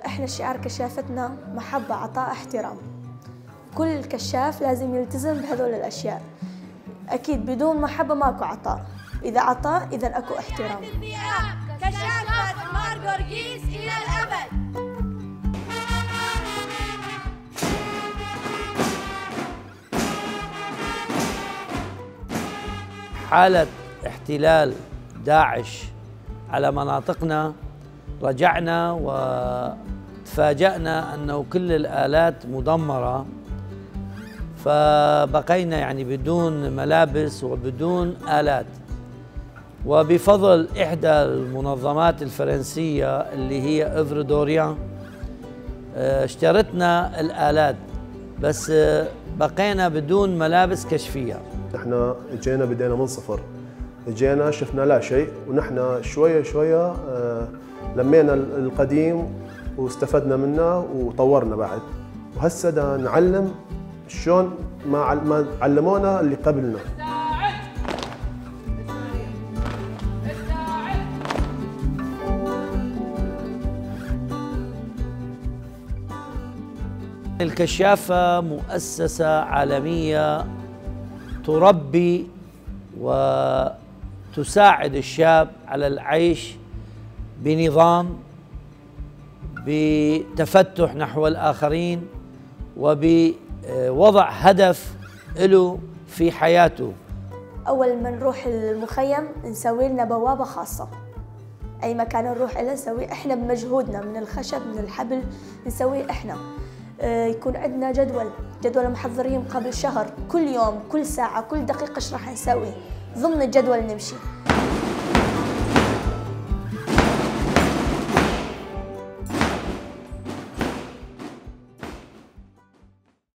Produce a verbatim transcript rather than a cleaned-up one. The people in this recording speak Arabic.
احنا شعار كشافتنا محبة عطاء احترام. كل كشاف لازم يلتزم بهذول الاشياء. اكيد بدون محبة ماكو عطاء، اذا عطاء اذا اكو احترام. كشافة مار جورجيس الى الابد. حالة احتلال داعش على مناطقنا رجعنا وتفاجأنا أنه كل الآلات مدمرة، فبقينا يعني بدون ملابس وبدون آلات. وبفضل إحدى المنظمات الفرنسية اللي هي إفر دوريان اشترتنا الآلات، بس بقينا بدون ملابس كشفية. نحن اجينا بدينا من صفر، اجينا شفنا لا شيء، ونحن شوية شوية لمينا القديم واستفدنا منه وطورنا بعد، وهسه دا نعلم شلون ما علمونا اللي قبلنا. الكشافة مؤسسة عالمية تربي وتساعد الشاب على العيش بنظام، بتفتح نحو الآخرين، وبوضع هدف له في حياته. أول ما نروح المخيم نسوي لنا بوابة خاصة، أي مكان نروح إله نسوي إحنا بمجهودنا، من الخشب من الحبل نسويه إحنا. يكون عندنا جدول جدول محضرين قبل شهر، كل يوم كل ساعة كل دقيقة ايش راح نسوي، ضمن الجدول نمشي.